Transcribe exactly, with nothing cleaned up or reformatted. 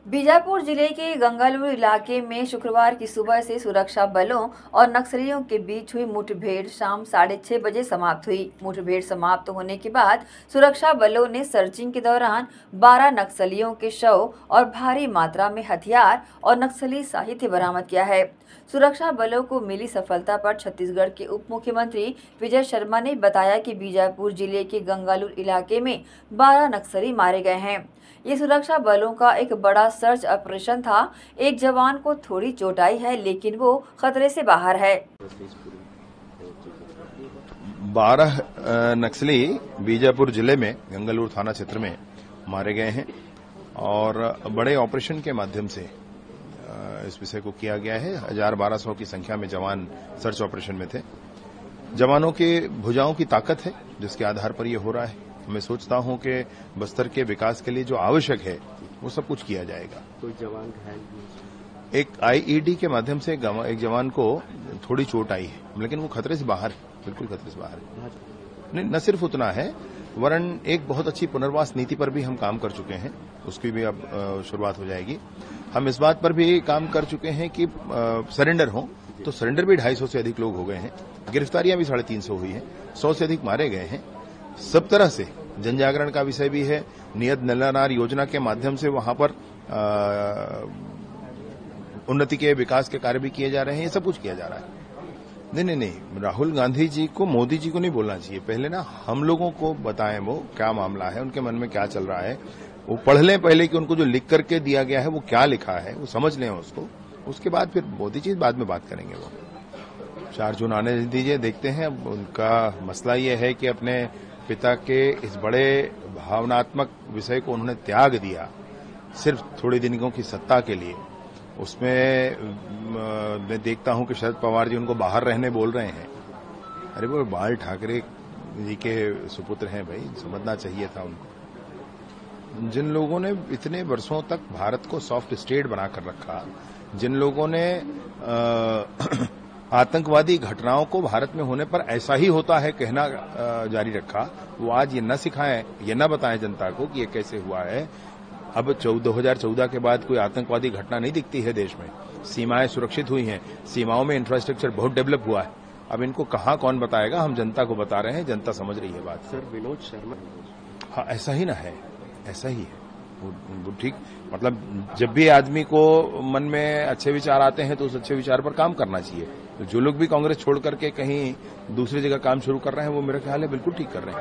बीजापुर जिले के गंगालूर इलाके में शुक्रवार की सुबह से सुरक्षा बलों और नक्सलियों के बीच हुई मुठभेड़ शाम साढ़े छह बजे समाप्त हुई। मुठभेड़ समाप्त होने के बाद सुरक्षा बलों ने सर्चिंग के दौरान बारह नक्सलियों के शव और भारी मात्रा में हथियार और नक्सली साहित्य बरामद किया है। सुरक्षा बलों को मिली सफलता पर छत्तीसगढ़ के उप मुख्यमंत्री विजय शर्मा ने बताया कि बीजापुर जिले के गंगालूर इलाके में बारह नक्सली मारे गए हैं। ये सुरक्षा बलों का एक बड़ा सर्च ऑपरेशन था। एक जवान को थोड़ी चोट आई है, लेकिन वो खतरे से बाहर है। बारह नक्सली बीजापुर जिले में गंगालूर थाना क्षेत्र में मारे गए हैं और बड़े ऑपरेशन के माध्यम से इस विषय को किया गया है। हजार बारह सौ की संख्या में जवान सर्च ऑपरेशन में थे। जवानों के भुजाओं की ताकत है जिसके आधार पर यह हो रहा है। मैं सोचता हूं कि बस्तर के विकास के लिए जो आवश्यक है वो सब कुछ किया जाएगा। कोई जवान घायल? एक आईईडी के माध्यम से एक जवान को थोड़ी चोट आई है, लेकिन वो खतरे से बाहर है, बिल्कुल खतरे से बाहर है। नहीं, न सिर्फ उतना है, वरन एक बहुत अच्छी पुनर्वास नीति पर भी हम काम कर चुके हैं, उसकी भी अब शुरुआत हो जाएगी। हम इस बात पर भी काम कर चुके हैं कि सरेंडर हो, तो सरेंडर भी ढाई सौ से अधिक लोग हो गए हैं। गिरफ्तारियां भी साढ़े तीन सौ हुई हैं, सौ से अधिक मारे गए हैं। सब तरह से जन जागरण का विषय भी है। नियत नल्लानार योजना के माध्यम से वहां पर उन्नति के विकास के कार्य भी किए जा रहे हैं। ये सब कुछ किया जा रहा है। नहीं नहीं नहीं राहुल गांधी जी को मोदी जी को नहीं बोलना चाहिए। पहले ना हम लोगों को बताएं वो क्या मामला है, उनके मन में क्या चल रहा है, वो पढ़ लें पहले कि उनको जो लिख करके दिया गया है वो क्या लिखा है, वो समझ लें उसको। उसके बाद फिर मोदी जी बाद में बात करेंगे। वो चार जून आने दीजिए, देखते हैं। उनका मसला ये है कि अपने पिता के इस बड़े भावनात्मक विषय को उन्होंने त्याग दिया सिर्फ थोड़े दिनों की सत्ता के लिए। उसमें मैं देखता हूं कि शरद पवार जी उनको बाहर रहने बोल रहे हैं। अरे वो बाल ठाकरे जी के सुपुत्र हैं भाई, समझना चाहिए था उनको। जिन लोगों ने इतने वर्षों तक भारत को सॉफ्ट स्टेट बनाकर रखा, जिन लोगों ने आ, आतंकवादी घटनाओं को भारत में होने पर ऐसा ही होता है कहना जारी रखा, वो आज ये न सिखाएं, ये न बताएं जनता को कि ये कैसे हुआ है। अब दो हजार चौदह के बाद कोई आतंकवादी घटना नहीं दिखती है देश में। सीमाएं सुरक्षित हुई हैं, सीमाओं में इंफ्रास्ट्रक्चर बहुत डेवलप हुआ है। अब इनको कहां कौन बताएगा, हम जनता को बता रहे हैं, जनता समझ रही है बात। सर विनोद शर्मा, हाँ ऐसा ही ना है, ऐसा ही है वो ठीक। मतलब जब भी आदमी को मन में अच्छे विचार आते हैं तो उस अच्छे विचार पर काम करना चाहिए। तो जो लोग भी कांग्रेस छोड़ करके कहीं दूसरी जगह काम शुरू कर रहे हैं वो मेरा ख्याल है बिल्कुल ठीक कर रहे हैं।